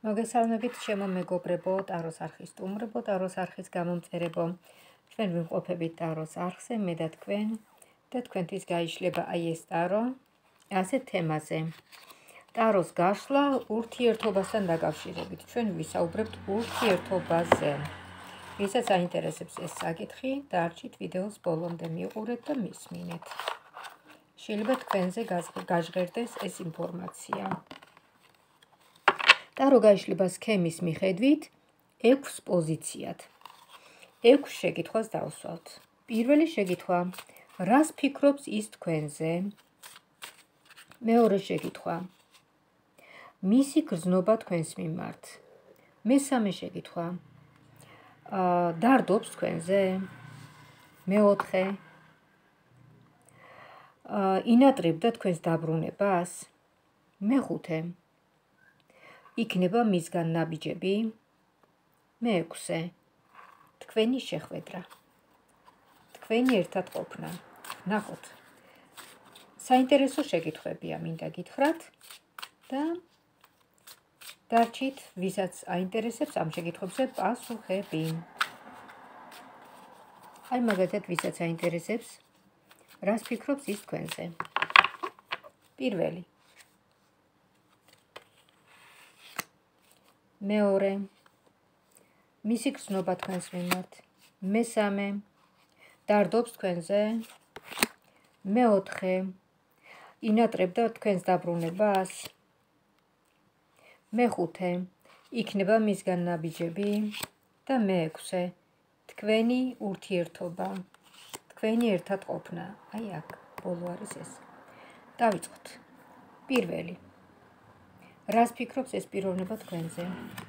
მოგესალმებით ჩემო მეგობრებო, ტაროს არხის სტუმრებო, ტაროს არხის გამომწერებო. ჩვენ ვიმყოფებით ტაროს არხზე, მე და თქვენ და თქვენთვის გაიშლება აი ეს ტარო ასეთ თემაზე. ტაროს გაშლა ურთიერთობასთან დაკავშირებით. ჩვენ ვისაუბრებთ ურთიერთობაზე. ვისაც აინტერესებს ეს საკითხი, დარჩით ვიდეოს ბოლომდე, მიყურეთ და მისმინეთ. შეიძლება თქვენზე გაჟღერდეს ეს ინფორმაცია. ტარო გაიშლება სქემის მიხედვით 6 პოზიციად. 6 შეკითხვას დავსვათ. პირველი შეკითხვა: რას ფიქრობს ის თქვენზე? მეორე შეკითხვა: მისი გრძნობა თქვენს მიმართ. მესამე შეკითხვა: დარდობს თქვენზე? მეოთხე: ინატრებდა თქვენს დაბრუნებას? მეხუთე: იქნება მისგან ნაბიჯები? მეექვსე: თქვენი შეხვედრა, თქვენი ერთად ყოფნა. ნახოთ. საინტერესო შეკითხვებია, მინდა გითხრათ და დარჩით, ვისაც აინტერესებს ამ შეკითხვებზე პასუხები. აი მაგალითად, ვისაც აინტერესებს, რას ფიქრობს ის თქვენზე? პირველი. მეორე: მისი გრძნობა თქვენს მიმართ. მესამე: დარდობს თქვენზე? მეოთხე: ინატრებდა თქვენს დაბრუნებას? მეხუთე: იქნება მისგან ნაბიჯები? და მეექვსე: თქვენი ურთიერთობა, თქვენი ერთად ყოფნა. აი აქ ბოლო არის ეს. დავიწყოთ. პირველი. რას ფიქრობს ეს პიროვნება თქვენზე?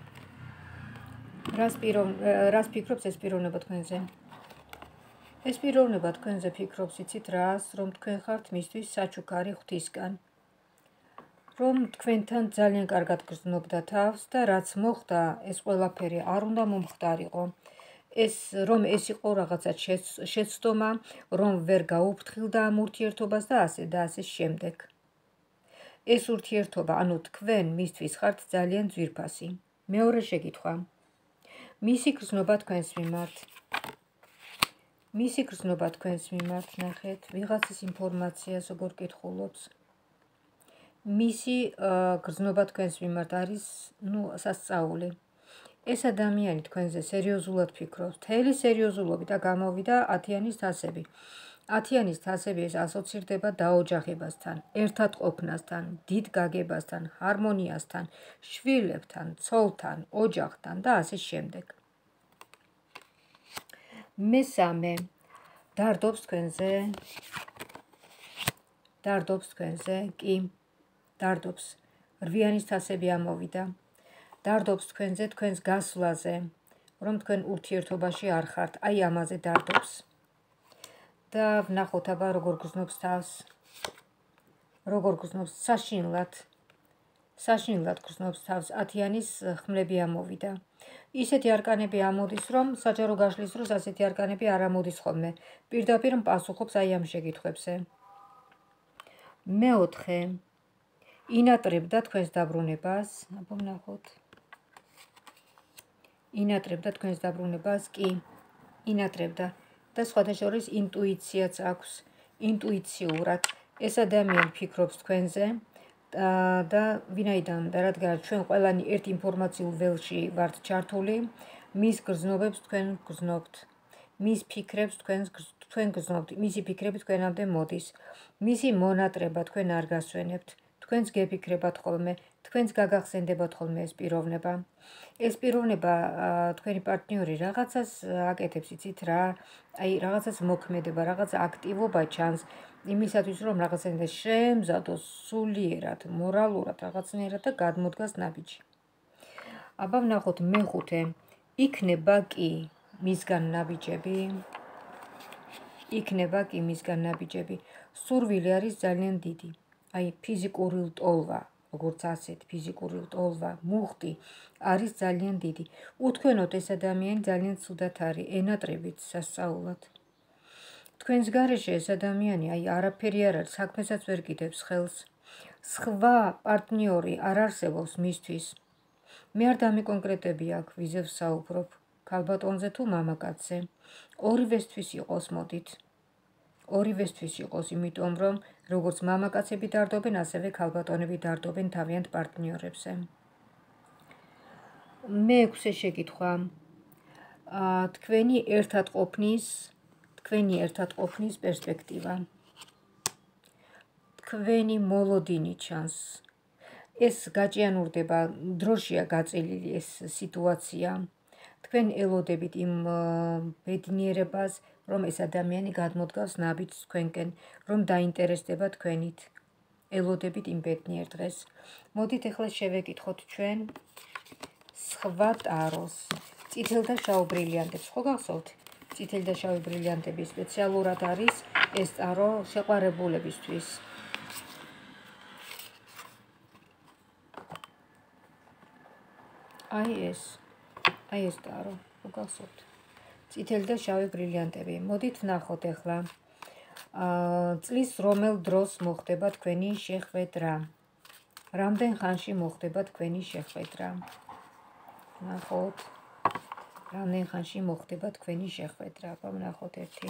რას ფიქრობს ეს პიროვნება თქვენზე? ეს პიროვნება თქვენზე ფიქრობს, იცით რას, რომ თქვენ ხართ მისთვის საჩუქარი ღვთისგან. რომ თქვენთან ძალიან კარგად გრძნობდა თავს და რაც მოხდა, ეს ყველაფერი არ უნდა მომხდარიყო. რომ ეს იყო რაღაცა შეცდომა, რომ ვერ გაუფრთხილდა ამ ურთიერთობას და ასე შემდეგ. ეს ურთიერთობა, ანუ თქვენ მისთვის ხართ ძალიან ძვირფასი. მეორე შეკითხვა: მისი გრძნობა თქვენს მიმართ. მისი გრძნობა თქვენს მიმართ, ნახეთ, ვიღაცის ინფორმაციას როგორ კითხულობს. მისი გრძნობა თქვენს მიმართ არის, სასწაული. ეს ადამიანი თქვენზე სერიოზულად ფიქრობს, მთელი სერიოზულობით და გამოვიდა 10-იანის თასები. 10-იანის თასები ეს ასოცირდება დაოჯახებასთან, ერთად ყოფნასთან, დიდ გაგებასთან, ჰარმონიასთან, შვილებთან, ცოლთან, ოჯახთან და ასე შემდეგ. მესამე: დარდობს თქვენზე? დარდობს თქვენზე? კი, დარდობს. 8-იანის თასები ამოვიდა. დარდობს თქვენზე, თქვენს გასვლაზე, რომ თქვენ ურთიერთობაში არ ხართ, აი ამაზე დარდობს. და ვნახოთ აბა როგორ გრძნობს თავს. როგორ გრძნობს? საშინლად გრძნობს თავს. 10-იანის ხმლები ამოვიდა. ისეთი არკანები ამოდის, რომ საჯარო გაშლის დროს ასეთი არკანები არ ამოდის ხოლმე. პირდაპირ პასუხობს აი ამ შეკითხვებზე. მეოთხე: ინატრებდა თქვენს დაბრუნებას? აბა ვნახოთ. ინატრებდა თქვენს დაბრუნებას? კი, ინატრებდა. და სხვადასხვა ინტუიციაც აქვს. ინტუიციურად ეს ადამიანი ფიქრობს თქვენზე და ვინაიდან და რადგან ჩვენ ყველანი ერთ ინფორმაციულ ველში ვართ ჩართული, მის გრძნობებს თქვენ გრძნობთ. მის ფიქრებს თქვენ გრძნობთ. მისი ფიქრები თქვენამდე მოდის. მისი მონატრება თქვენ არ გასვენებთ. თქვენს გეფიქრებათ ხოლმე, თქვენს გაგახსენდებათ ხოლმე ეს პიროვნება. ეს პიროვნება, თქვენი პარტნიორი რაღაცას აკეთებს, იცით რა, აი რაღაცას მოქმედება, რაღაცა აქტივობა ჩანს იმისათვის, რომ რაღაცა შემზადოს სულიერად, მორალურად, რაღაცნაირად და გადმოდგას ნაბიჯი. აბა ვნახოთ მეხუთე: იქნება კი მისგან ნაბიჯები? იქნება კი მისგან ნაბიჯები. სურვილი არის ძალიან დიდი. აი ფიზიკური ლტოლვა, როგორც ასეთ ფიზიკური ლტოლვა, მუხტი არის ძალიან დიდი. უთქვენოთ ეს ადამიანი ძალიან ცუდად არის, ენატრებით სასწაულად. თქვენს გარეშე ეს ადამიანი აი არაფერი არ არის, საქმესაც ვერ კიდევს ხელს. სხვა პარტნიორი არ არსებობს მისთვის. მე არ დამიკონკრეტები აქ ვიზე ვსაუბრობ, ქალბატონზე თუ მამაკაცზე. ორივესთვის იყოს, მოდით. ორივესთვის იყოს, იმიტომ რომ როგორც მამაკაცები დარდობენ, ასევე ქალბატონები დარდობენ თავიანთ პარტნიორებზე. მეექვსე შეკითხვა. თქვენი ერთად ყოფნის პერსპექტივა. თქვენი მოლოდინი ჩანს. ეს გაჭიანურდება, დროშია გაწელილი ეს სიტუაცია. თქვენ ელოდებით იმ ბედნიერებას, რომ ეს ადამიანი გადმოდგავს ნაბიჯს თქვენკენ, რომ დაინტერესდება თქვენით. ელოდებით იმ ბედნიერ დღეს. მოდით ახლა შევეკითხოთ ჩვენ სხვა ტაროს. წითელ და შავ ბრილიანტებს ხო გახსოვთ? წითელი და შავი ბრილიანტები სპეციალურად არის ეს ტარო შეყვარებულებისთვის. აი ეს ტარო, ხო გახსოვთ? წითელი და შავი ბრილიანტები. მოდით ვნახოთ ახლა. წლის რომელ დროს მოხდება თქვენი შეხვედრა? რამდენ ხანში მოხდება თქვენი შეხვედრა? ვნახოთ. რამდენ ხანში მოხდება თქვენი შეხვედრა? ვნახოთ ერთი.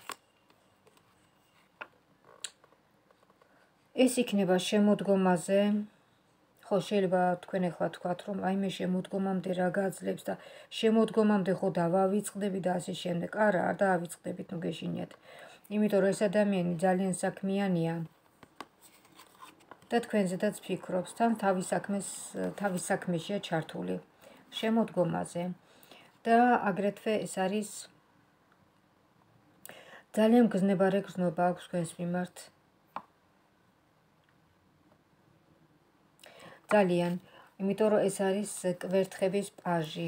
ეს იქნება შემოდგომაზე. ხო, შეიძლება თქვენ ახლა თქვათ, რომ აი მე შემოდგომამდე რა გაძლებს და შემოდგომამდე ხო დავავიწყდები და ასე შემდეგ. არა, არ დავავიწყდებით, ნუ გეშინიათ. იმიტომ რომ ეს ადამიანი ძალიან საქმიანია და თქვენზედაც ფიქრობს, თან თავის საქმეშია ჩართული. შემოდგომაზე. და აგრეთვე ეს არის ძალიან გზნებარე გრძნობა აქვს თქვენს მიმართ. ძალიან, იმიტომ რომ ეს არის კვერთხების პაჟი.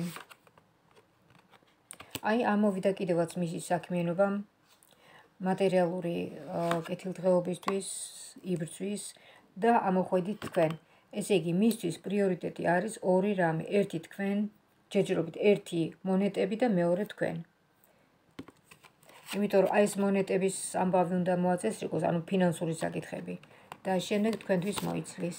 აი ამოვიდა კიდევაც მისი საქმიანობა მატერიალური კეთილდღეობისთვის იბრძვის და ამოხვედით თქვენ. ესე იგი, მისთვის პრიორიტეტი არის ორი რამე. ერთი თქვენ, ჯერჯერობით ერთი მონეტები და მეორე თქვენ. იმიტომ რომ აი ეს მონეტების ამბავი უნდა მოაწესრიგოს, ანუ ფინანსური საკითხები და შემდეგ თქვენთვის მოიცლის.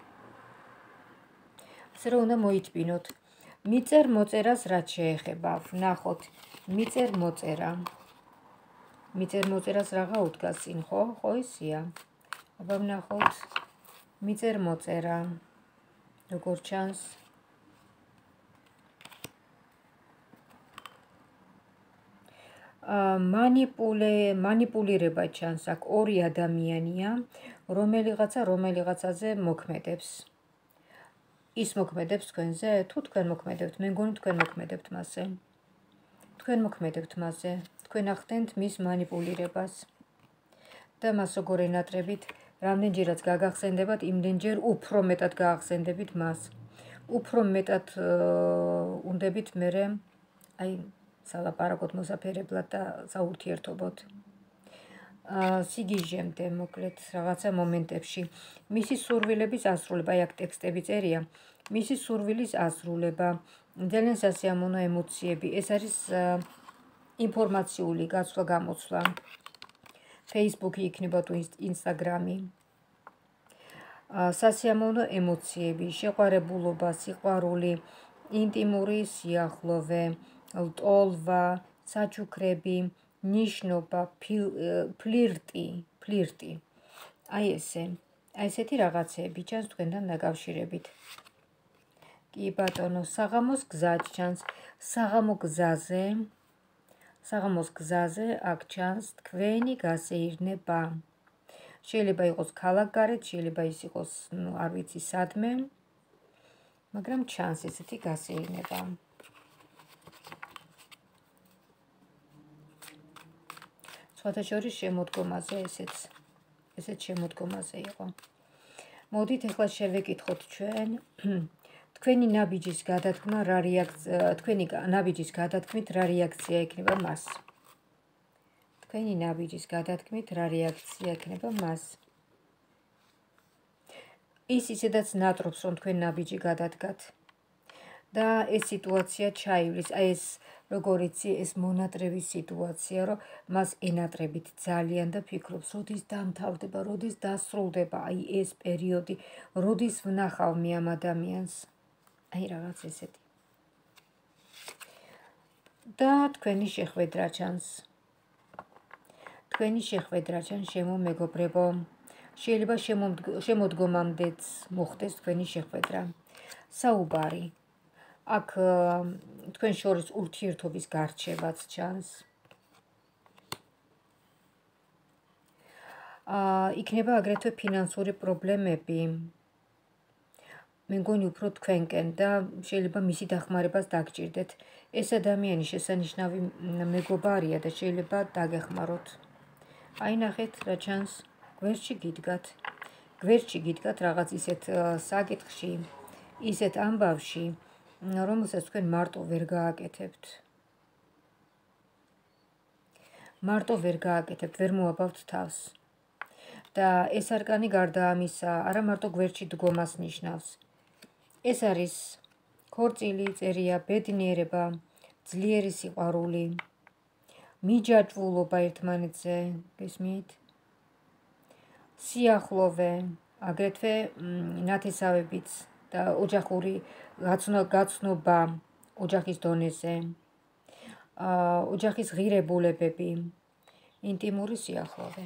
ასე რომ უნდა მოითბინოთ. მიწერ მოწერას რაც შეეხება, ვნახოთ. მიწერ მოწერა. მიწერ მოწერას რაღა უდგას წინ, ხო? ხო ისია. აბა ვნახოთ. მიწერ მოწერა. როგორ ჩანს? მანიპულირება ჩანს აქ ორი ადამიანია, რომელიღაცაზე მოქმედებს. ის მოქმედებს თქვენზე, თუ თქვენ მოქმედებთ, მე მგონი თქვენ მოქმედებთ მასზე. თქვენ მოქმედებთ მასზე, თქვენ ახდენთ მის მანიპულირებას. და მას როგორ ენატრებით, რამდენჯერაც გაგახსენდებათ, იმდენჯერ უფრო მეტად გაახსენდებით მას. უფრო მეტად უნდებით მერე, აი, სალაპარაკოთ მოსაფერებლად და საურთიერთობოთ. სიგიჟემდე, მოკლედ, რაღაცა მომენტებში. მისი სურვილების ასრულება, აი აქ ტექსტები წერია. მისი სურვილის ასრულება, ძალიან სასიამოვნო ემოციები. ეს არის ინფორმაციული გაცვლა-გამოცვლა. Facebook-ი იქნება თუ Instagram-ი. სასიამოვნო ემოციები, შეყვარებულობა, სიყვარული, ინტიმური სიახლოვე, ლტოლვა, საჩუქრები, ნიშნობა, ფლირტი. აი ესეთი რაღაცეები ჩანს თქვენთან დაკავშირებით. კი ბატონო, საღამოს გზა ჩანს. საღამოს გზაზე აქ ჩანს თქვენი გასეირნება. შეიძლება იყოს ქალაქგარეთ, შეიძლება ის იყოს, არ ვიცი, სადმე, მაგრამ ჩანს ესეთი გასეირნება. სხვათა შორის შემოდგომაზე ესეც შემოდგომაზე იყო. მოდით ახლა შევეკითხოთ ჩვენ თქვენი ნაბიჯის გადადგმა რა რეაქცია, თქვენი ნაბიჯის გადადგმით რა რეაქცია ექნება მას. თქვენი ნაბიჯის გადადგმით რა რეაქცია ექნება მას. ის ისედაც ნატრობს, რომ თქვენ ნაბიჯი გადადგათ. და ეს სიტუაცია ჩაივლის, აი ეს როგორ იცი, ეს მონატრების სიტუაცია, რომ მას ენატრებით ძალიან და ფიქრობს, როდის დამთავრდება, როდის დასრულდება აი ეს პერიოდი, როდის ვნახავ მე ამ ადამიანს. აი რაღაც ესეთი. და თქვენი შეხვედრა ჩანს. თქვენი შეხვედრა ჩანს, შემო მეგობრებო. შეიძლება შემოდგომამდეც მოხდეს თქვენი შეხვედრა. საუბარი. აქ თქვენ შორის ურთიერთობის გარჩევაც ჩანს. იქნება აგრეთვე ფინანსური პრობლემები. მე მგონი უფრო თქვენკენ და შეიძლება მისი დახმარებას დაგჭირდეთ. ეს ადამიანი შესანიშნავი მეგობარია და შეიძლება დაგეხმაროთ. აი ნახეთ რა ჩანს, გვერდში გიდგათ. გვერდში გიდგათ რაღაც ისეთ საკითხში, ისეთ ამბავში, რომელსაც თქვენ მარტო ვერ გააკეთებთ. მარტო ვერ გააკეთებთ, ვერ მოაბავთ თავს. და ეს არკანი გარდა ამისა, არა მარტო გვერდში დგომას ნიშნავს. ეს არის ქორწილი, წერია, ბედნიერება, ძლიერი სიყვარული, მიჯაჭვულობა ერთმანეთზე, გესმით? სიახლოვე, აგრეთვე ნათესავებიც და ოჯახური გაცნობა ოჯახის დონეზე, ოჯახის ღირებულებები, ინტიმური სიახლოვე.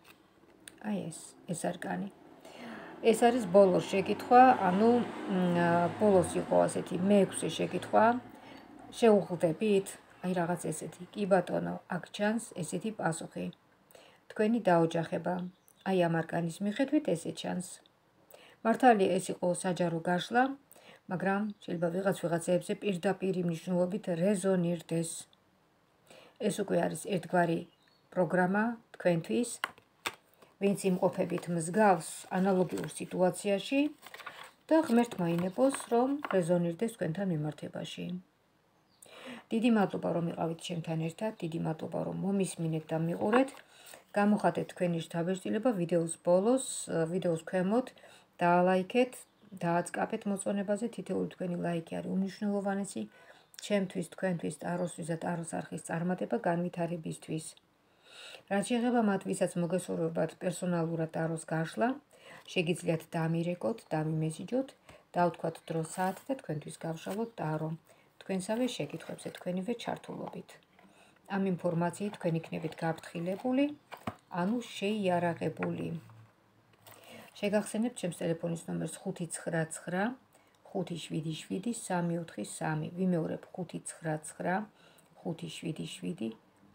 აი ეს არკანი. ეს არის ბოლოს შეკითხვა, ანუ ბოლოს იყო ასეთი მე-6 შეკითხვა. შეუხლდებით? აი რაღაც ესეთი. კი ბატონო, აქ ჩანს ესეთი პასუხი. თქვენი დაოჯახება. აი ამ არკანის მიხედვით ესე ჩანს. მართალია ეს იყო საჯარო გაშლა, მაგრამ შეიძლება ვიღაცებზე პირდაპირი მნიშვნელობით რეზონირდეს. ეს უკვე არის ერთგვარი პროგრამა თქვენთვის. ვინც იმყოფებით მსგავს ანალოგიურ სიტუაციაში და ღმერთმა ინებოს, რომ რეზონირდეს თქვენთან მიმართებაში. დიდი მადლობა, რომ იყავით ჩემთან ერთად, დიდი მადლობა, რომ მომისმინეთ და მიყურეთ. გამოხატეთ თქვენი შთაბეჭდილება ვიდეოს ბოლოს, ვიდეოს ქვემოთ, დაალაიქეთ, დააწყაბეთ მოწონებაზე, თითოეული თქვენი ლაიქი არის უმნიშვნელოვანესი ჩემთვის, თქვენთვის, ტაროსთვის და ტაროს არხის წარმატება განვითარებისთვის. რაც შეეხება მათ, ვისაც მოგესურვებათ პერსონალურად ტაროს გაშლა, შეგიძლიათ დამირეკოთ, დამიმესიჯოთ, დავთქვათ დრო საათი და თქვენთვის გავშალოთ ტარო. თქვენსავე შეკითხვებზე თქვენივე ჩართულობით. ამ ინფორმაციით თქვენ იქნებით გაფრთხილებული, ანუ შეიარაღებული. შეგახსენებთ ჩემს ტელეფონის ნომერს 599 577 343. ვიმეორებ 599 577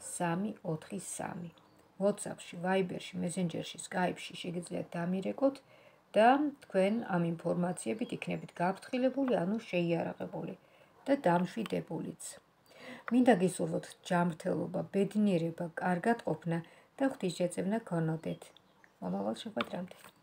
343. WhatsApp-ში, Viber-ში, Messenger-ში, Skype-ში შეგიძლიათ დამირეკოთ და თქვენ ამ ინფორმაციებით იქნებით გაფრთხილებული, ანუ შეიარაღებული და დამშვიდებულიც. მინდა გისურვოთ ჯანმრთელობა, ბედნიერება, კარგად ყოფნა და ღვთისმშეწევნა გქონოდეთ. მომავალ შეხვედრამდე.